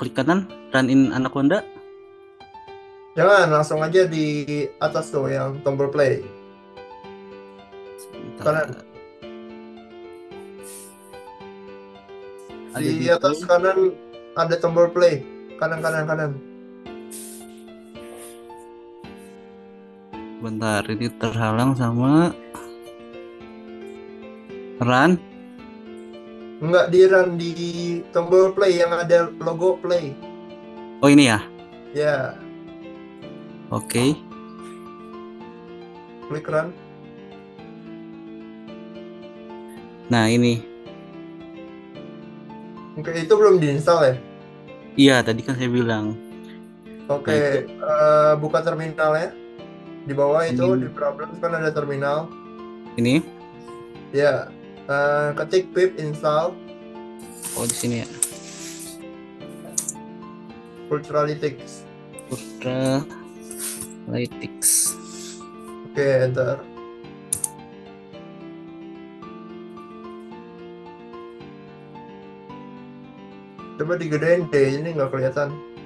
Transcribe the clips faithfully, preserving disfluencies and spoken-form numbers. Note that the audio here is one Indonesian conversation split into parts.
klik kanan, run in Anaconda. Jangan, langsung aja di atas tuh yang tombol play. Kanan. Sebentar. Ada Di di atas play. kanan ada tombol play. Kanan, kanan, kanan. Bentar, ini terhalang sama run. Enggak di run di tombol play yang ada logo play. Oh ini ya. Ya, Oke. klik run. Nah ini. Oke, itu belum diinstal ya? Iya tadi kan saya bilang. Oke, Nah itu eh, buka terminalnya. Di bawah itu di ini. problems kan ada terminal. Ini. Ya, eh, ketik pip install Oh di sini ya. Ultralytics. Ultra Lytics. Oke, enter. Coba digedein deh, ini nggak kelihatan.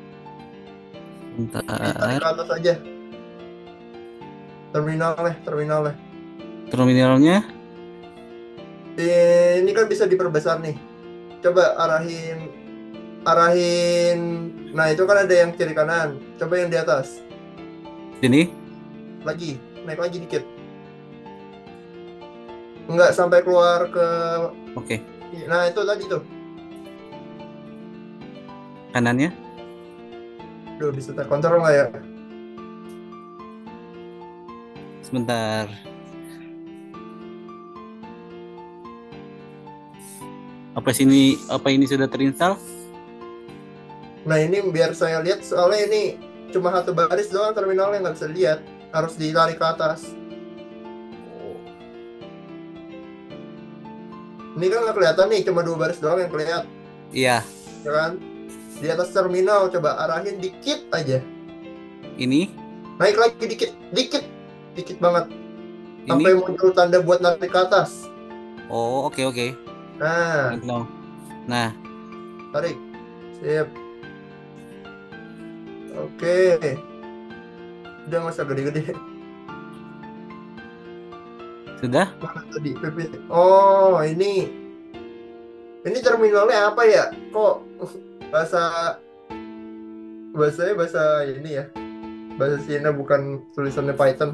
Ditarik Bentar. ke atas aja. Terminalnya, terminalnya. Terminalnya. Ini kan bisa diperbesar nih. Coba arahin, arahin. Nah, itu kan ada yang kiri kanan. Coba yang di atas. Ini. Lagi, naik lagi dikit. Nggak sampai keluar ke. Oke. Nah, itu tadi tuh. Kanannya. Duh, bisa terkontrol nggak ya? Sebentar. Apa sini? Apa ini sudah terinstall? Nah, ini biar saya lihat soalnya ini cuma satu baris doang terminalnya nggak bisa lihat. Harus ditarik ke atas. Ini kan nggak kelihatan nih, cuma dua baris doang yang kelihatan, Iya. ya kan? Di atas terminal coba arahin dikit aja. Ini. Naik lagi dikit, dikit, dikit banget. Sampai Ini. muncul tanda buat narik ke atas. Oh oke oke. Nah, No. Nah tarik. Sip. Oke. Udah nggak usah gede-gede. sudah. Mana tadi? P P. Oh, ini. Ini terminalnya apa ya? Kok bahasa bahasanya bahasa ini ya? Bahasa Cina bukan tulisannya Python.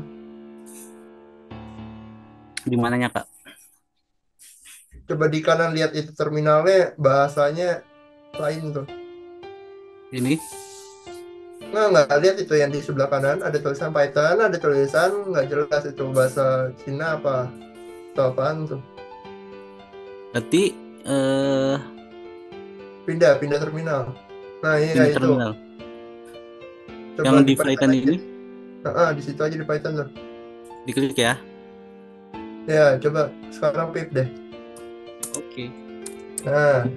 Di mananya Kak? Coba di kanan lihat itu terminalnya, bahasanya lain tuh. Ini. Nggak, nggak lihat itu yang di sebelah kanan. Ada tulisan Python, ada tulisan nggak jelas itu bahasa Cina apa. Atau apaan tuh. Berarti eh Pindah, pindah terminal. Nah, iya ini itu. terminal. Yang Coba di di Python Python aja. ini Nah, di situ aja di Python tuh. diklik ya. Ya, coba sekarang pip deh. Oke. Nah,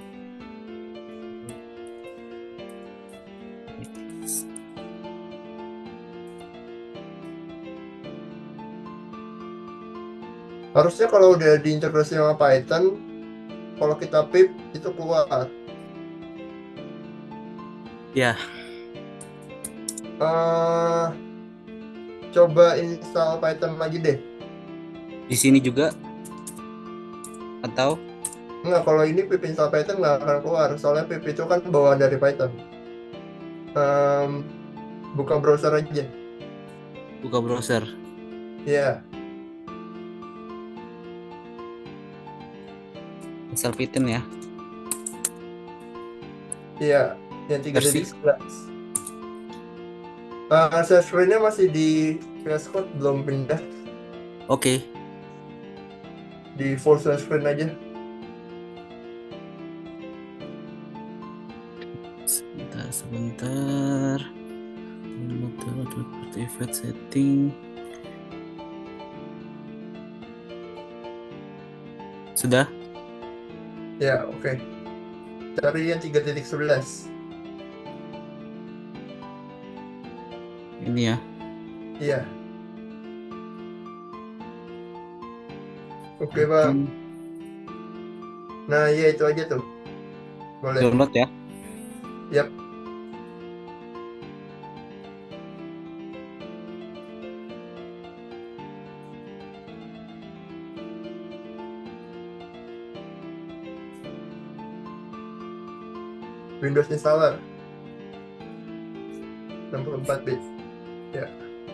harusnya kalau udah diintegrasi sama Python, kalau kita pip itu keluar. Ya, eh Coba install Python lagi deh. di sini juga atau Enggak, kalau ini pip install Python nggak akan keluar. Soalnya pip itu kan bawaan dari Python. Em, Buka browser aja. buka browser. Ya, Install Python ya. iya, yang tiga titik Versi. sebelas. Uh, share screen-nya masih di V S Code, belum pindah. Oke. Di full share screen aja. Sebentar, sebentar. Private setting. Sudah? Ya, oke. Cari yang tiga titik sebelas. Ini ya. Iya, oke Bang. Open. Nah, iya itu aja tuh. Boleh. Download ya. Yap. Windows installer enam puluh empat bit. Ya.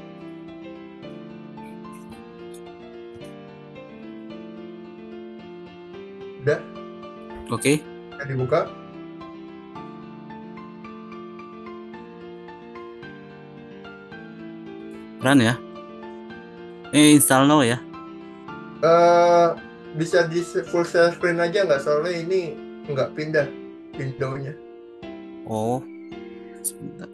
Udah, Oke, udah dibuka. run ya. Eh, install now ya. eh bisa di full share screen aja nggak? Soalnya ini nggak pindah window-nya. Oh, sebentar.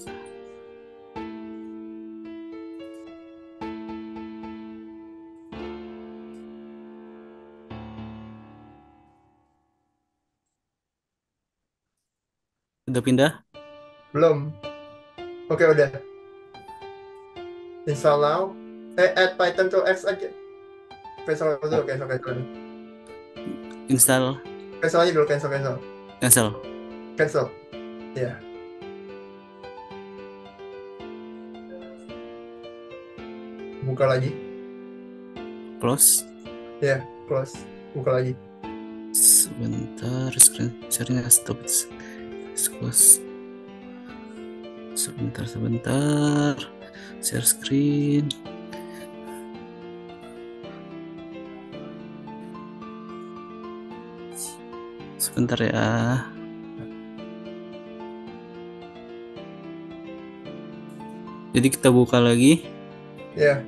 Udah pindah? Belum. Oke, udah. Install now. Eh, add Python to X aja. Cancel dulu, Oh, cancel, cancel. install, Cancel aja dulu, cancel, cancel. cancel. Cancel. Ya. Buka lagi. Close. Ya, close. Buka lagi. Sebentar, screen sharing stop. Close. Sebentar, sebentar. Share screen. Sebentar ya. Jadi kita buka lagi. Ya.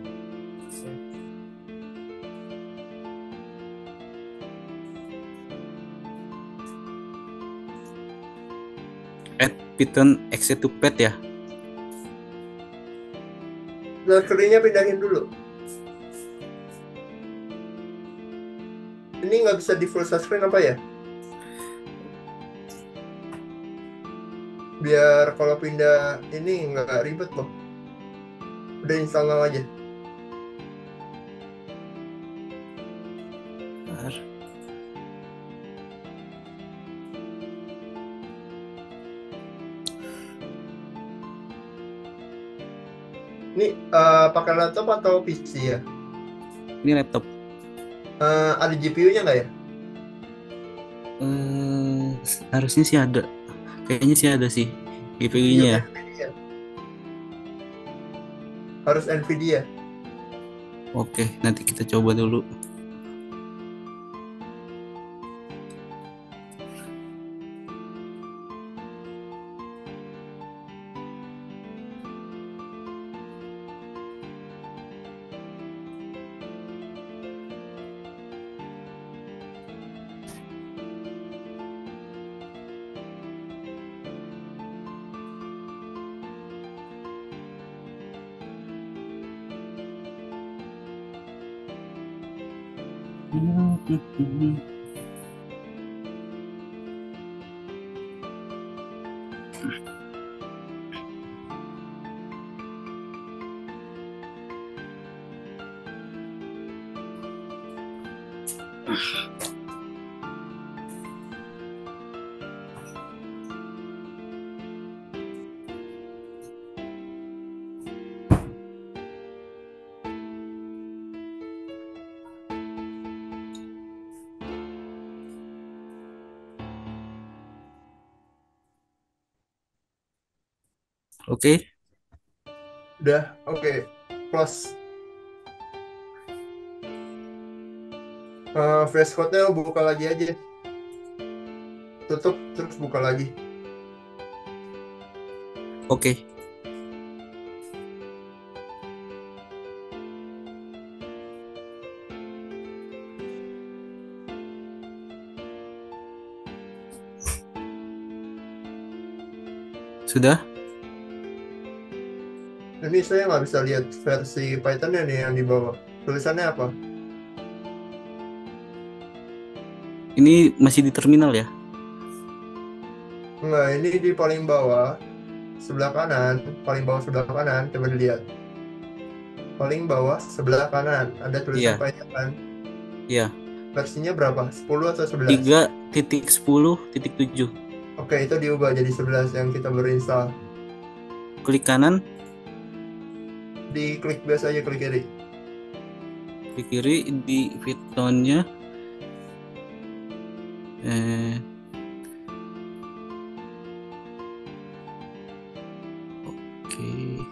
Add Python exit to pad ya. Nah, screen-nya pindahin dulu. Ini nggak bisa di full screen apa ya? Biar kalau pindah ini nggak ribet loh. Udah install now aja. Bentar. Ini eh, pakai laptop atau P C ya? Ini laptop. Eh, ada G P U-nya nggak ya? Eh, harusnya sih ada. Kayaknya sih ada sih G P U G P U-nya ya. Nvidia. Harus Nvidia. Oke, nanti kita coba dulu. Oke, Udah, oke. Close. Eh Flash Code-nya buka lagi aja. Tutup, terus buka lagi. oke. Sudah? Ini saya nggak bisa lihat versi Python-nya nih yang di bawah. Tulisannya apa? Ini masih di terminal ya? Enggak, ini di paling bawah, sebelah kanan. Paling bawah sebelah kanan, coba dilihat. Paling bawah sebelah kanan, ada tulisan Iya, Python. iya. Versinya berapa? sepuluh atau sebelas? tiga titik sepuluh titik tujuh. Oke, itu diubah jadi sebelas yang kita baru install. Klik kanan, Di klik biasa aja, klik kiri. klik kiri di Python-nya. Eh, oke.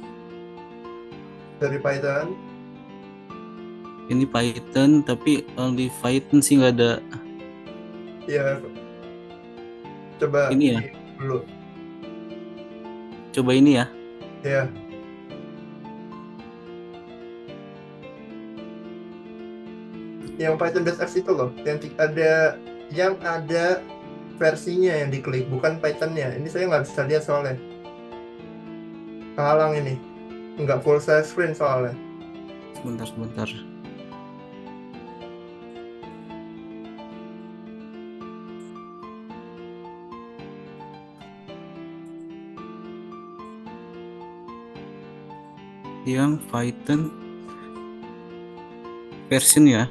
Dari Python. Ini Python, tapi only Python sih nggak ada Ya, coba ini ya. di dulu. Coba ini ya. Ya, yang Python.x itu loh, yang ti- ada yang ada versinya yang diklik, bukan Pythonnya. Ini saya nggak bisa lihat soalnya. Kehalang ini. Nggak full size screen soalnya. Sebentar, sebentar. Yang Python version ya.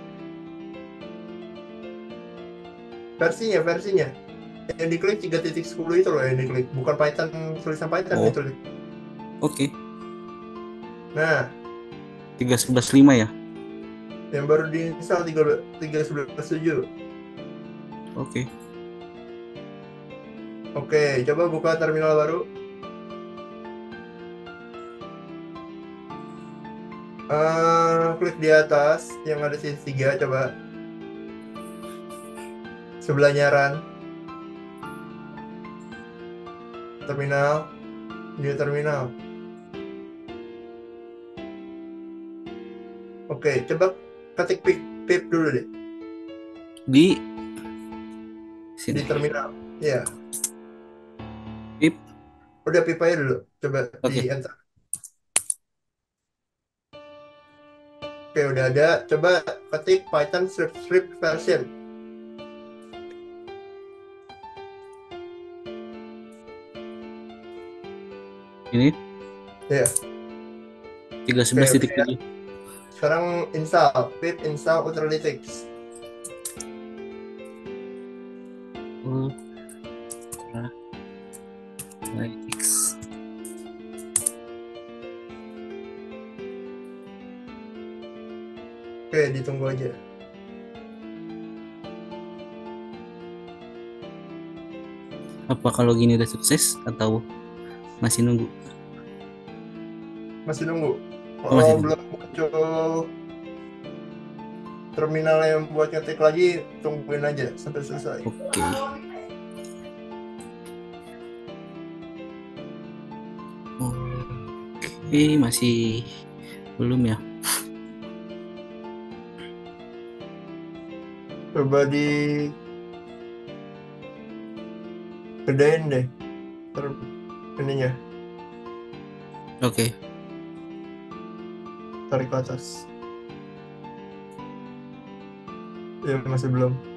Versinya, versinya. Yang diklik tiga titik sepuluh itu loh yang diklik. Bukan Python, tulisan Python Oh, itu. oke. Nah, tiga sebelas lima ya. yang baru diinstal tiga tiga sebelas tujuh. Oke. Oke, coba buka terminal baru. Eh, klik di atas yang ada sisi tiga, coba. Sebelahnya run. Terminal. New terminal. Oke, coba ketik pip, pip dulu deh. Di Di sini. terminal. Ya, Pip. udah pip aja dulu. Coba di Oke. enter. Oke, udah ada. Coba ketik Python script script version. Ini Ya, tiga oke, sebelas udah titik ya. tujuh. Sekarang install. Pip install Ultralytics. Ultralytics. Oke, ditunggu aja. Apa kalau gini udah sukses atau masih nunggu? Masih nunggu. Oh, Kalau masih nunggu. belum muncul terminal yang buat ngetik lagi, tungguin aja sampai selesai. Oke. Oke, masih belum ya. Coba di gedein deh ter ininya, Oke. tarik ke atas. Ya masih belum.